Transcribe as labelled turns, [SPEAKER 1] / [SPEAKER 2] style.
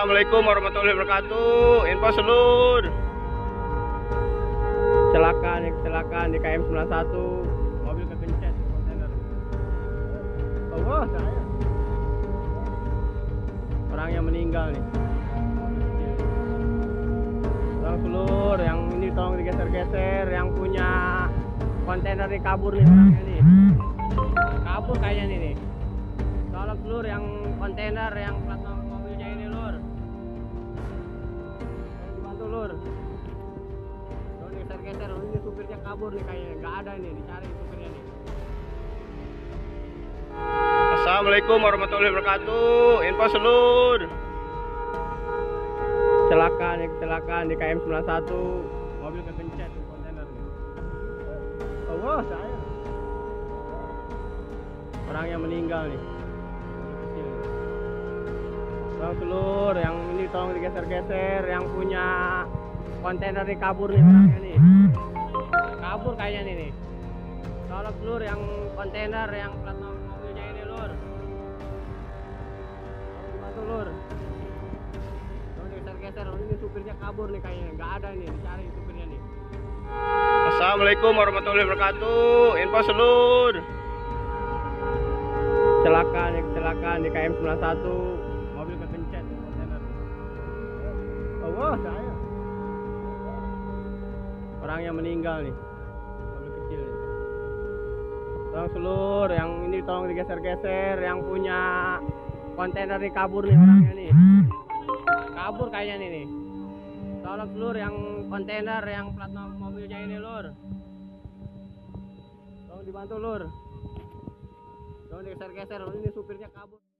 [SPEAKER 1] Assalamualaikum warahmatullahi wabarakatuh. Info seluruh. Kecelakaan di KM 91, mobil kegencet kontainer. Oh, saya. Orangnya meninggal nih. Tolong seluruh, yang ini tolong digeser-geser, yang punya kontainer nih kabur nih orangnya nih. Kabur kayaknya nih. Tolong seluruh yang kontainer yang plat nomor mobilnya ini lur. Tolong dibantu lur. Tolong geser-geser, ini supirnya kabur nih kayaknya. Nggak ada nih, dicari supirnya nih. Assalamualaikum warahmatullahi wabarakatuh. Info seluruh. Kecelakaan di KM 91, mobil kegencet kontainer. Oh, saya. Orangnya meninggal nih. Tolong seluruh, yang ini tolong digeser-geser, yang punya kontainer nih kabur nih orangnya nih. Kabur kayaknya nih. Tolong seluruh yang kontainer yang plat nomor mobilnya ini lur. Tolong dibantu lur. Tolong digeser-geser, ini supirnya kabur nih kayaknya. Nggak ada nih, dicari supirnya nih. Assalamualaikum warahmatullahi wabarakatuh. Info seluruh. Kecelakaan di KM 91, mobil kegencet kontainer. Oh, saya. Orangnya meninggal nih. Mobil kecil nih. Tolong seluruh, yang ini tolong digeser-geser, yang punya kontainer nih kabur nih orangnya nih. Kabur kayaknya nih. Tolong seluruh yang kontainer yang plat nomor mobilnya ini lur. Tolong dibantu lur. Tolong digeser-geser, ini supirnya kabur.